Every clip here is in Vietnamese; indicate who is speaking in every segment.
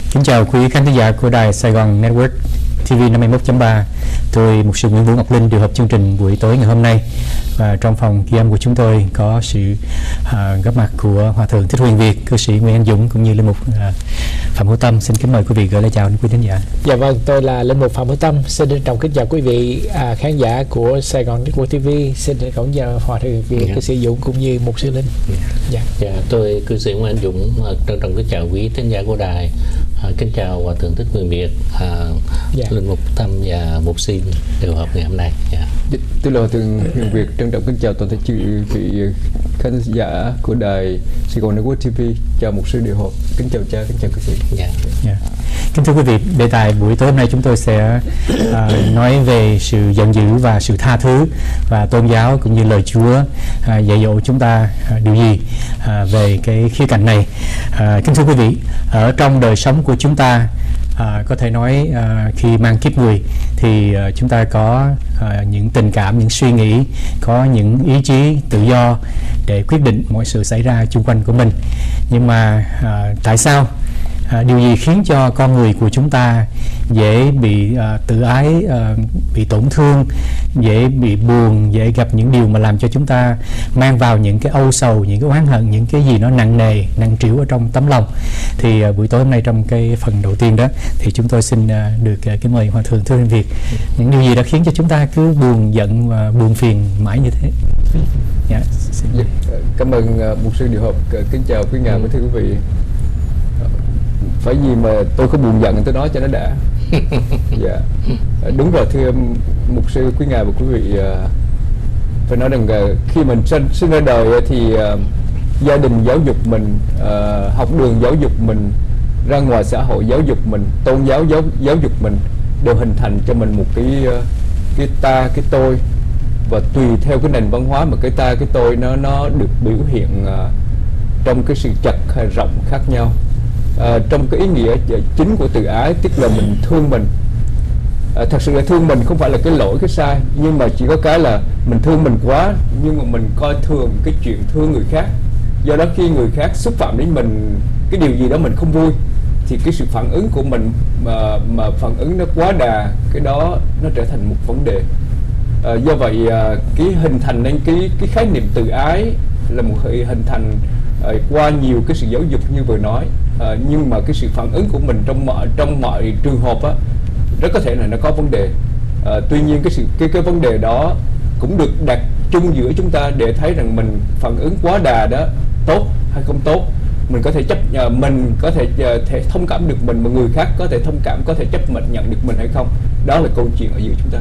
Speaker 1: Kính chào quý khán thính giả của đài Sài Gòn Network TV 51.3. Tôi mục sư Nguyễn Vũ Ngọc Linh điều hợp chương trình buổi tối ngày hôm nay. Và trong phòng ghi âm của chúng tôi có sự góp mặt của Hòa thượng Thích Huyền Việt, cư sĩ Nguyễn Anh Dũng cũng như linh mục Phạm Hữu Tâm. Xin kính mời quý vị gửi lời chào đến quý khán giả.
Speaker 2: Dạ vâng, tôi là linh mục Phạm Hữu Tâm. Xin trân trọng kính chào quý vị khán giả của Sài Gòn Network TV. Xin trân trọng chào Hòa thượng Việt, cư sĩ Dũng cũng như mục sư Linh.
Speaker 3: Tôi cư sĩ Nguyễn Anh Dũng trân trọng kính chào quý khán giả của đài. Kính chào Hòa thượng Thích Huyền Việt, linh mục Tâm và mục sư điều hợp ngày hôm nay.
Speaker 4: Tôi là Hòa thượng Huyền Việt, trân trọng kính chào toàn thể quý vị khán giả của đài Sài Gòn Network TV. Chào mục sư điều hợp, kính chào cha, kính chào cư sĩ.
Speaker 1: Kính thưa quý vị, đề tài buổi tối hôm nay chúng tôi sẽ nói về sự giận dữ và sự tha thứ, và tôn giáo cũng như lời Chúa dạy dỗ chúng ta điều gì về cái khía cạnh này. Kính thưa quý vị, ở trong đời sống của chúng ta, có thể nói khi mang kiếp người thì chúng ta có những tình cảm, những suy nghĩ, có những ý chí tự do để quyết định mọi sự xảy ra xung quanh của mình. Nhưng mà tại sao điều gì khiến cho con người của chúng ta dễ bị tự ái, bị tổn thương, dễ bị buồn, dễ gặp những điều mà làm cho chúng ta mang vào những cái âu sầu, những cái oán hận, những cái gì nó nặng nề, nặng trĩu ở trong tấm lòng? Thì buổi tối hôm nay trong cái phần đầu tiên đó thì chúng tôi xin được kính mời Hòa thượng Thích Huyền Việt. Những điều gì đã khiến cho chúng ta cứ buồn giận và buồn phiền mãi như thế?
Speaker 4: Cảm ơn mục sư điều hợp, kính chào quý ngài và thưa quý vị. Phải gì mà tôi có buồn giận tôi nói cho nó đã. Đúng rồi, thưa mục sư, quý ngài và quý vị, phải nói rằng khi mình sinh ra đời thì gia đình giáo dục mình, học đường giáo dục mình, ra ngoài xã hội giáo dục mình, tôn giáo giáo dục mình, đều hình thành cho mình một cái ta, cái tôi. Và tùy theo cái nền văn hóa mà cái ta, cái tôi nó được biểu hiện trong cái sự chặt hay rộng khác nhau. Trong cái ý nghĩa chính của từ ái, tức là mình thương mình. Thật sự là thương mình không phải là cái lỗi, cái sai, nhưng mà chỉ có cái là mình thương mình quá, nhưng mà mình coi thường cái chuyện thương người khác. Do đó khi người khác xúc phạm đến mình, cái điều gì đó mình không vui, thì cái sự phản ứng của mình mà phản ứng nó quá đà, cái đó nó trở thành một vấn đề. Do vậy cái hình thành nên cái khái niệm từ ái là một hình thành qua nhiều cái sự giáo dục như vừa nói. Nhưng mà cái sự phản ứng của mình trong mọi trường hợp á, rất có thể là nó có vấn đề. Tuy nhiên cái vấn đề đó cũng được đặt chung giữa chúng ta để thấy rằng mình phản ứng quá đà đó tốt hay không tốt. Mình có thể mình có thể thông cảm được mình, mà người khác có thể thông cảm, có thể chấp nhận được mình hay không. Đó là câu chuyện ở giữa chúng ta.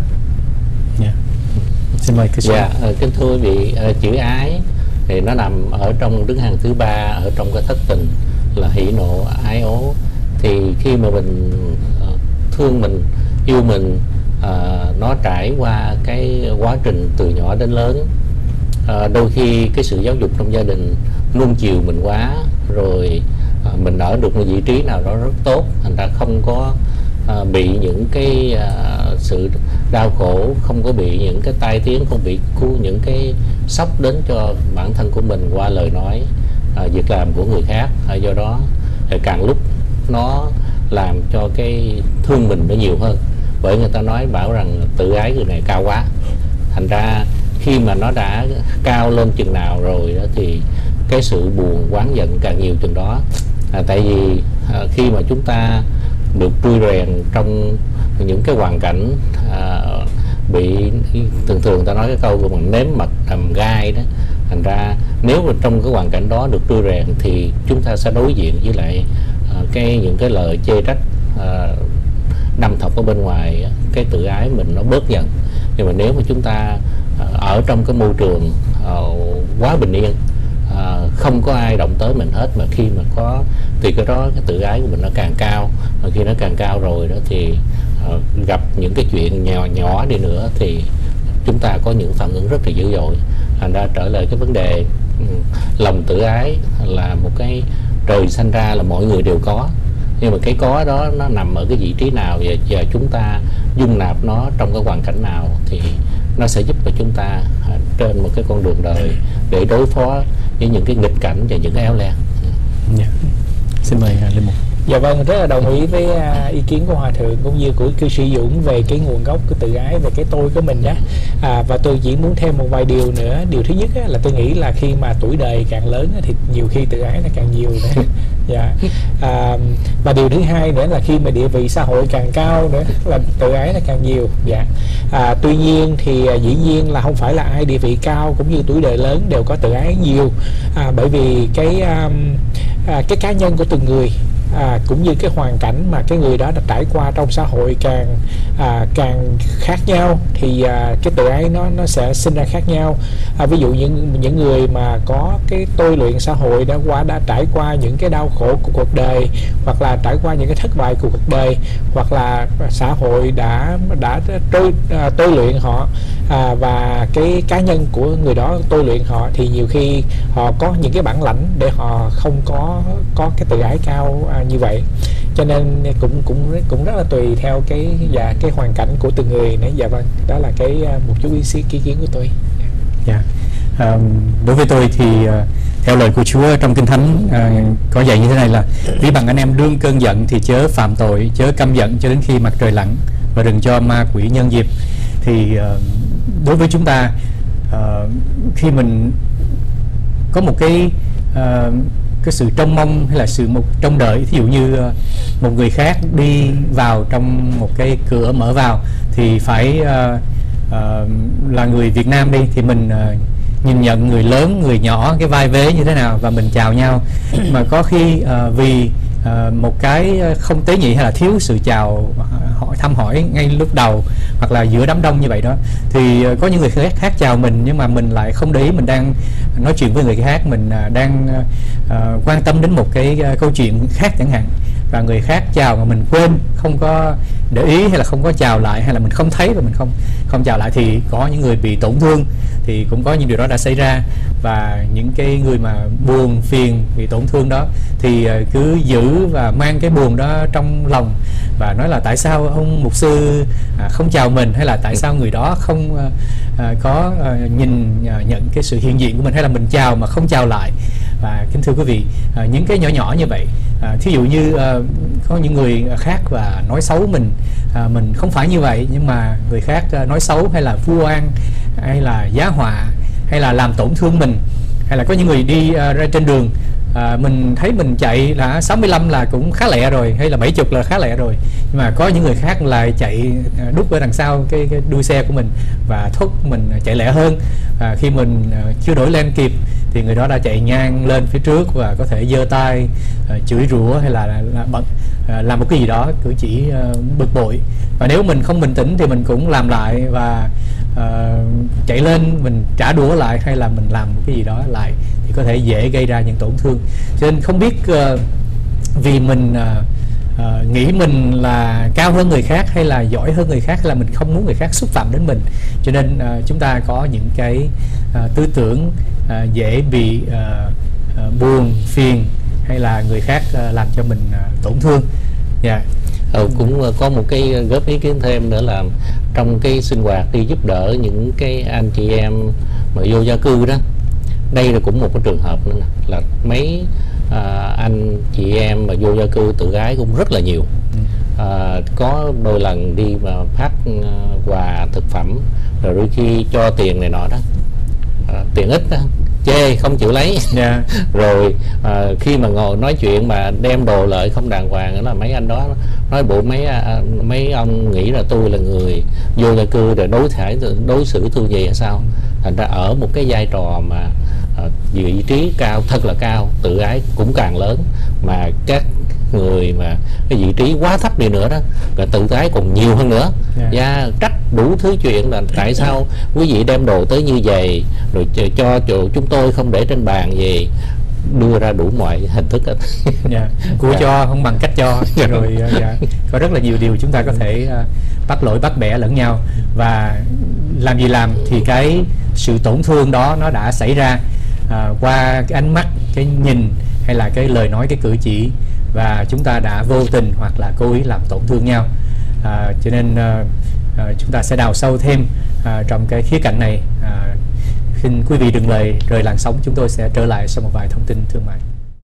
Speaker 1: Xin mời cư sĩ.
Speaker 3: Kính thưa quý vị, chữ ái thì nó nằm ở trong đứng hàng thứ 3 ở trong cái thất tình là hỉ nộ ái ố. Thì khi mà mình thương mình, yêu mình, nó trải qua cái quá trình từ nhỏ đến lớn. Đôi khi cái sự giáo dục trong gia đình nuông chiều mình quá, rồi mình ở được một vị trí nào đó rất tốt, thành ra không có bị những cái sự đau khổ, không có bị những cái tai tiếng, không bị những cái sốc đến cho bản thân của mình qua lời nói, việc làm của người khác. Do đó càng lúc nó làm cho cái thương mình nó nhiều hơn, bởi người ta bảo rằng tự ái người này cao quá. Thành ra khi mà nó đã cao lên chừng nào rồi đó thì cái sự buồn oán giận càng nhiều chừng đó. Tại vì khi mà chúng ta được trui rèn trong những cái hoàn cảnh bị thường ta nói cái câu của mình nếm mật đầm gai đó. Thành ra nếu mà trong cái hoàn cảnh đó được trui rèn thì chúng ta sẽ đối diện với lại những cái lời chê trách đâm thọc ở bên ngoài, cái tự ái mình nó bớt dần. Nhưng mà nếu mà chúng ta ở trong cái môi trường quá bình yên, không có ai động tới mình hết, mà khi mà có thì cái đó cái tự ái của mình nó càng cao. Mà khi nó càng cao rồi đó thì gặp những cái chuyện nhỏ đi nữa thì chúng ta có những phản ứng rất là dữ dội. Thành ra trở lại cái vấn đề lòng tự ái là một cái trời sinh ra là mọi người đều có, nhưng mà cái có đó nó nằm ở cái vị trí nào và chúng ta dung nạp nó trong cái hoàn cảnh nào thì nó sẽ giúp cho chúng ta trên một cái con đường đời để đối phó với những cái nghịch cảnh và những cái éo le.
Speaker 1: Xin mời Linh Mục.
Speaker 2: Dạ vâng, rất là đồng ý với ý kiến của Hòa Thượng cũng như của cư sĩ Dũng về cái nguồn gốc của tự ái, về cái tôi của mình đó. Và tôi chỉ muốn thêm một vài điều nữa. Điều thứ nhất là tôi nghĩ là khi mà tuổi đời càng lớn thì nhiều khi tự ái nó càng nhiều nữa. Dạ. Và điều thứ hai nữa là khi mà địa vị xã hội càng cao nữa là tự ái nó càng nhiều. Dạ. Tuy nhiên thì dĩ nhiên là không phải là ai địa vị cao cũng như tuổi đời lớn đều có tự ái nhiều, bởi vì cái cá nhân của từng người cũng như cái hoàn cảnh mà cái người đó đã trải qua trong xã hội càng khác nhau thì cái tự ái nó sẽ sinh ra khác nhau. Ví dụ những người mà có cái tôi luyện xã hội đã trải qua những cái đau khổ của cuộc đời, hoặc là trải qua những cái thất bại của cuộc đời, hoặc là xã hội đã tôi luyện họ, và cái cá nhân của người đó tôi luyện họ, thì nhiều khi họ có những cái bản lãnh để họ không có cái tự ái cao như vậy. Cho nên cũng rất là tùy theo cái hoàn cảnh của từng người nữa. Dạ vâng, đó là một chút ý kiến của tôi.
Speaker 1: Dạ. Đối với tôi thì theo lời của Chúa trong Kinh Thánh có dạy như thế này là: vì bằng anh em đương cơn giận thì chớ phạm tội, chớ căm giận cho đến khi mặt trời lặn, và đừng cho ma quỷ nhân dịp. Thì đối với chúng ta, khi mình có một cái sự trông mong hay là một trông đợi, ví dụ như một người khác đi vào trong một cái cửa mở vào, thì phải là người Việt Nam đi thì mình nhìn nhận người lớn người nhỏ cái vai vế như thế nào và mình chào nhau. Mà có khi vì một cái không tế nhị hay là thiếu sự chào thăm hỏi ngay lúc đầu hoặc là giữa đám đông như vậy đó, thì có những người khác chào mình nhưng mà mình lại không để ý, mình đang nói chuyện với người khác, mình đang quan tâm đến một cái câu chuyện khác chẳng hạn, và người khác chào mà mình quên, không có để ý hay là không có chào lại, hay là mình không thấy và mình không chào lại, thì có những người bị tổn thương. Thì cũng có những điều đó đã xảy ra, và những cái người mà buồn phiền bị tổn thương đó thì cứ giữ và mang cái buồn đó trong lòng và nói là tại sao ông mục sư không chào mình, hay là tại sao người đó không có nhận cái sự hiện diện của mình, hay là mình chào mà không chào lại. Và kính thưa quý vị, những cái nhỏ nhỏ như vậy, thí dụ như có những người khác và nói xấu mình không phải như vậy, nhưng mà người khác nói xấu hay là vu oan hay là giá họa hay là làm tổn thương mình, hay là có những người đi ra trên đường, mình thấy mình chạy là 65 là cũng khá lẹ rồi, hay là 70 là khá lẹ rồi, nhưng mà có những người khác lại chạy đút ở đằng sau cái đuôi xe của mình và thúc mình chạy lẹ hơn. Khi mình chưa đổi lên kịp thì người đó đã chạy ngang lên phía trước và có thể giơ tay chửi rủa hay là làm một cái gì đó cử chỉ bực bội. Và nếu mình không bình tĩnh thì mình cũng làm lại và chạy lên mình trả đũa lại, hay là mình làm một cái gì đó lại, thì có thể dễ gây ra những tổn thương. Cho nên không biết vì mình nghĩ mình là cao hơn người khác hay là giỏi hơn người khác, hay là mình không muốn người khác xúc phạm đến mình, cho nên chúng ta có những cái tư tưởng dễ bị buồn phiền, hay là người khác làm cho mình tổn thương. Dạ.
Speaker 3: Cũng có một cái góp ý kiến thêm nữa là trong cái sinh hoạt đi giúp đỡ những cái anh chị em mà vô gia cư đó, đây là cũng một cái trường hợp nữa nè, là mấy anh chị em mà vô gia cư tự ái cũng rất là nhiều. Có đôi lần đi mà phát quà thực phẩm rồi đôi khi cho tiền này nọ đó, tiền ít đó, chê không chịu lấy.
Speaker 1: Yeah.
Speaker 3: Rồi khi mà ngồi nói chuyện mà đem đồ lợi không đàng hoàng, là mấy anh đó nói bộ mấy ông nghĩ là tôi là người vô gia cư rồi đối xử tôi gì hay sao. Thành ra ở một cái vai trò mà vị trí cao, thật là cao, tự ái cũng càng lớn, mà các người mà cái vị trí quá thấp đi nữa đó, rồi tự ái còn nhiều hơn nữa. Và trách đủ thứ chuyện là tại sao quý vị đem đồ tới như vậy, rồi cho chúng tôi không để trên bàn gì, đưa ra đủ mọi hình thức hết.
Speaker 1: Của cho không bằng cách cho. Rồi có rất là nhiều điều chúng ta có thể bắt lỗi bắt bẻ lẫn nhau, và làm gì làm thì cái sự tổn thương đó nó đã xảy ra qua cái ánh mắt, cái nhìn hay là cái lời nói, cái cử chỉ, và chúng ta đã vô tình hoặc là cố ý làm tổn thương nhau. Cho nên chúng ta sẽ đào sâu thêm trong cái khía cạnh này. Xin quý vị đừng rời làn sóng, chúng tôi sẽ trở lại sau một vài thông tin thương mại.